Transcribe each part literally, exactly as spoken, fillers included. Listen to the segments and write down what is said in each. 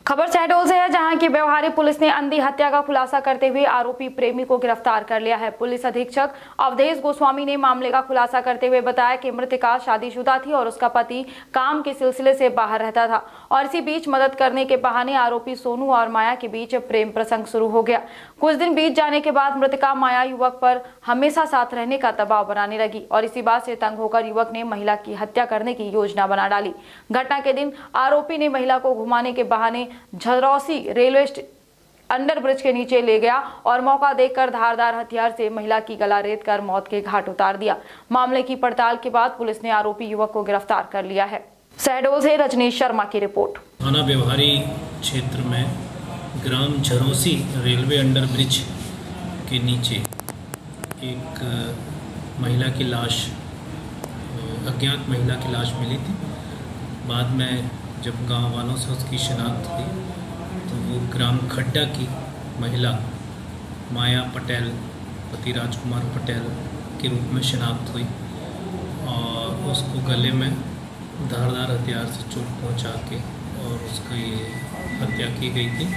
खबर शहडोल से है, जहां की व्यवहारी पुलिस ने अंधी हत्या का खुलासा करते हुए आरोपी प्रेमी को गिरफ्तार कर लिया है। पुलिस अधीक्षक अवधेश गोस्वामी ने मामले का खुलासा करते हुए बताया कि मृतका शादीशुदा थी और उसका पति काम के सिलसिले से बाहर रहता था और इसी बीच मदद करने के बहाने आरोपी सोनू और माया के बीच प्रेम प्रसंग शुरू हो गया। कुछ दिन बीत जाने के बाद मृतका माया युवक पर हमेशा साथ रहने का दबाव बनाने लगी और इसी बात से तंग होकर युवक ने महिला की हत्या करने की योजना बना डाली। घटना के दिन आरोपी ने महिला को घुमाने के बहाने झरौसी रेलवे अंडर ब्रिज के नीचे ले गया और मौका देखकर धारदार हथियार से महिला की गला रेत कर मौत के घाट उतार दिया। मामले की पड़ताल के बाद पुलिस ने आरोपी युवक को गिरफ्तार कर लिया है। शहडोल से रजनीश शर्मा की रिपोर्ट। थाना व्यवहारी क्षेत्र में ग्राम झरौसी रेलवे अंडर ब्रिज के नीचे एक महिला की लाश, अज्ञात महिला की लाश मिली थी। बाद में जब गांव वालों से उसकी शिनाख्त हुई तो वो ग्राम खड्डा की महिला माया पटेल पति राजकुमार पटेल के रूप में शिनाख्त हुई और उसको गले में धारदार हथियार से चोट पहुंचा के और उसकी हत्या की गई थी।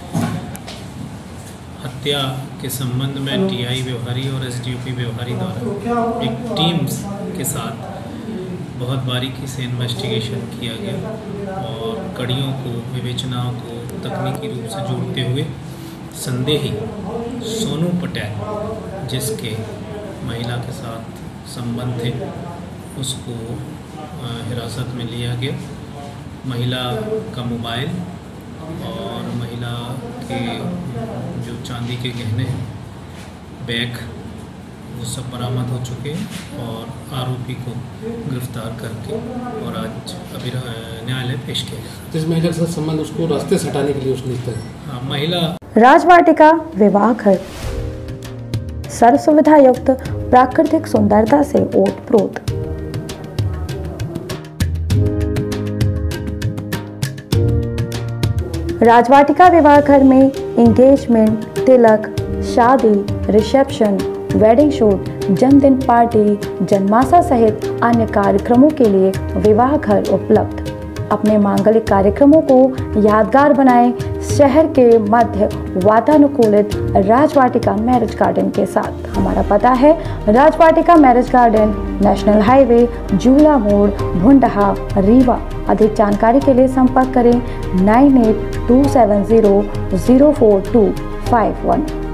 हत्या के संबंध में टीआई व्यवहारी और एसडीओपी व्यवहारी द्वारा एक टीम के साथ बहुत बारीकी से इन्वेस्टिगेशन किया गया और कड़ियों को, विवेचनाओं को तकनीकी रूप से जोड़ते हुए संदेही सोनू पटेल, जिसके महिला के साथ संबंध थे, उसको हिरासत में लिया गया। महिला का मोबाइल और महिला के जो चांदी के गहने हैं, बैग, वो सब बरामद हो चुके हैं और आरोपी को गिरफ्तार करके और आज अभी न्यायालय पेश किया गया। जिस महिला के साथ संबंध, उसको रास्ते से हटाने के लिए उसने हाँ, महिला राजवाटिका विवाह घर सर्व सुविधा युक्त प्राकृतिक सुंदरता से ओतप्रोत। राजवाटिका विवाह घर में एंगेजमेंट, तिलक, शादी, रिसेप्शन, वेडिंग शूट, जन्मदिन पार्टी, जन्माशा सहित अन्य कार्यक्रमों के लिए विवाह घर उपलब्ध। अपने मांगलिक कार्यक्रमों को यादगार बनाएं शहर के मध्य वातानुकूलित राजवाटिका मैरिज गार्डन के साथ। हमारा पता है Rajvatika marriage garden, national highway, Jula मोड़, भुंडहा, रीवा। अधिक जानकारी के लिए संपर्क करें nine eight two seven zero zero four two five one.